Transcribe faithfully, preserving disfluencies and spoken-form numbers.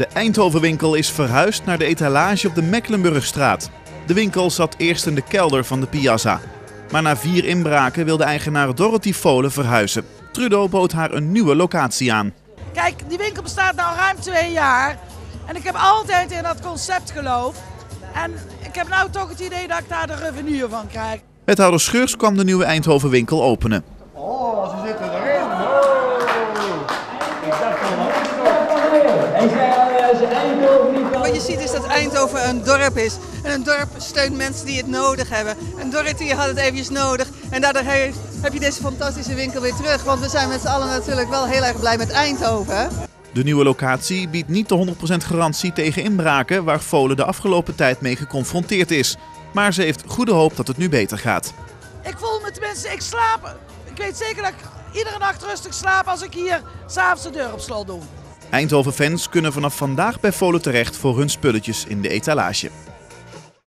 De Eindhovenwinkel is verhuisd naar de etalage op de Mecklenburgstraat. De winkel zat eerst in de kelder van de Piazza. Maar na vier inbraken wil de eigenaar Dorothy Folen verhuizen. Trudeau bood haar een nieuwe locatie aan. Kijk, die winkel bestaat nu ruim twee jaar. En ik heb altijd in dat concept geloofd. En ik heb nou toch het idee dat ik daar de revenue van krijg. Wethouder Scheurs kwam de nieuwe Eindhovenwinkel openen. Oh, ze zitten erin. Oh. Ik dacht Wat je ziet is dat Eindhoven een dorp is. En een dorp steunt mensen die het nodig hebben. En Dorothy had het eventjes nodig. En daardoor heb je deze fantastische winkel weer terug. Want we zijn met z'n allen natuurlijk wel heel erg blij met Eindhoven. De nieuwe locatie biedt niet de honderd procent garantie tegen inbraken waar Folen de afgelopen tijd mee geconfronteerd is. Maar ze heeft goede hoop dat het nu beter gaat. Ik voel me tenminste, ik slaap. Ik weet zeker dat ik iedere nacht rustig slaap als ik hier 's avonds de deur op slot doe. Eindhoven-fans kunnen vanaf vandaag bij Folen terecht voor hun spulletjes in de etalage.